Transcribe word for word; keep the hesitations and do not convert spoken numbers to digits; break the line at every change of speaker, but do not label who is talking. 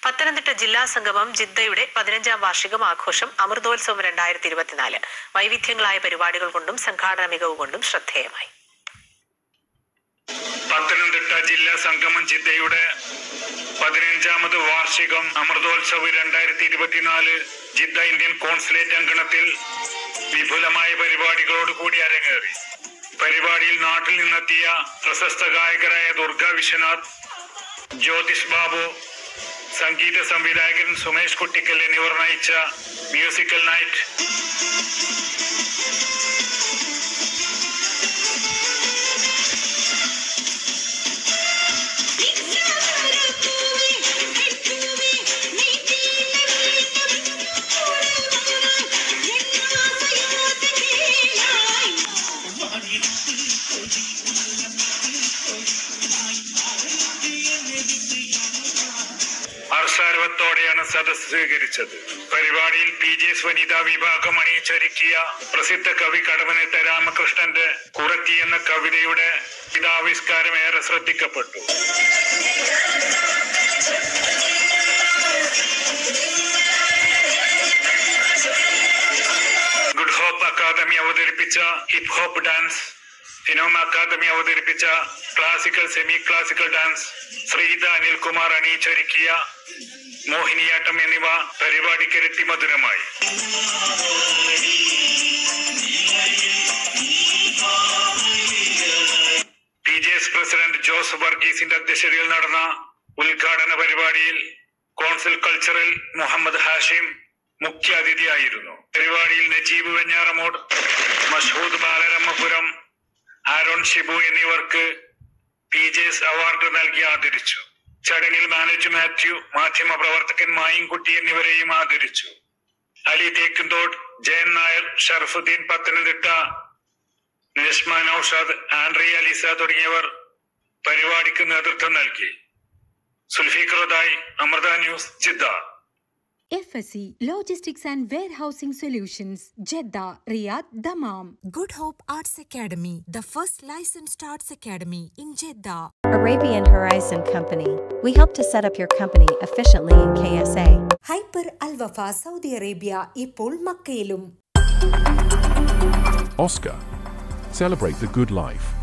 പത്തനംതിട്ട ജില്ലാ സംഗമം ജിദ്ദയുടെ പതിനഞ്ചാം വാർഷികം ആഘോഷം അമൃതോത്സവം രണ്ടായിരത്തി ഇരുപത്തിനാല് വൈവിധ്യങ്ങളായ പരിപാടികൾ കൊണ്ടും സംഘാടന മികവ് കൊണ്ടും ശ്രദ്ധേയമായി.
പത്തനംതിട്ട ജില്ലാ സംഗമം ജിദ്ദയുടെ പതിനഞ്ചാമത് വാർഷികം അമൃതോത്സവ് രണ്ടായിരത്തി ഇരുപത്തിനാല് ജിദ്ദ ഇന്ത്യൻ കോൺസുലേറ്റ് അങ്കണത്തിൽ വിപുലമായ പരിപാടികളോടുകൂടി അരങ്ങേറി. പരിപാടിയിൽ നാട്ടിൽ നിന്നെത്തിയ പ്രശസ്ത ഗായകരായ ദുർഗ വിശ്വനാഥ്, ജ്യോതിഷ് ബാബു, സംഗീത സംവിധായകൻ സുമേഷ് കുട്ടിക്കൽ എന്നിവർ നയിച്ച മ്യൂസിക്കൽ നൈറ്റ്, ഹർഷാരവത്തോടെയാണ് സദസ് സ്വീകരിച്ചത്. പരിപാടിയിൽ പി ജെ എസ് വനിതാ വിഭാഗം അണിയിച്ചൊരുക്കിയ പ്രസിദ്ധ കവി കടമനിട്ട രാമകൃഷ്ണന്റെ കുറത്തി എന്ന കവിതയുടെ ഗീതാവിഷ്കാരം ഏറെ ശ്രദ്ധിക്കപ്പെട്ടു. ഗുഡ് ഹോപ്പ് അക്കാദമി അവതരിപ്പിച്ച hip hop dance, Phenoma academy അവതരിപ്പിച്ച classical semi classical dance, Shreetha Anilkumar അണിയിച്ചൊരുക്കിയ മോഹിനിയാട്ടം എന്നിവ പരിപാടിക്കിരട്ടി മധുരമായി. P J S president Jose വർഗീസിന്റെ അധ്യക്ഷതയിൽ നടന്ന ഉദ്ഘാടന പരിപാടിയിൽ കോൺസുൽ കൾച്ചറൽ മുഹമ്മദ് ഹാഷിം മുഖ്യ അതിഥിയായിരുന്നു. പരിപാടിയിൽ നജീബ് വെഞ്ഞാറമൂട്, മഷൂദ് ബാലരമപുരം, ആരോൺ ഷിബു എന്നിവർക്ക് പി ജെ എസ് അവാർഡ് നൽകി ആദരിച്ചു. ചടങ്ങിൽ മാനേജ് മാത്യു, മാധ്യമ പ്രവർത്തകൻ മായിൻകുട്ടി എന്നിവരെയും ആദരിച്ചു. അലി തേക്കുംതോട്, ജയൻ നായർ, ഷറഫുദ്ദീൻ പത്തനംതിട്ട, നിസ്മ നൌഷാദ്, ആൻഡ്രി അലിസ തുടങ്ങിയവർ പരിപാടിക്ക് നേതൃത്വം നൽകി. സുൽഫിഖറുദായി, Amrita news, Jeddah.
F S C Logistics and Warehousing Solutions, Jeddah, Riyadh, Dammam.
Good Hope Arts Academy, the first licensed arts academy in Jeddah.
Arabian Horizon Company. We help to set up your company efficiently in K S A.
Hyper Al Wafa, Saudi Arabia, ഇപ്പോൾ മക്കയിലും.
Oscar. Celebrate the good life.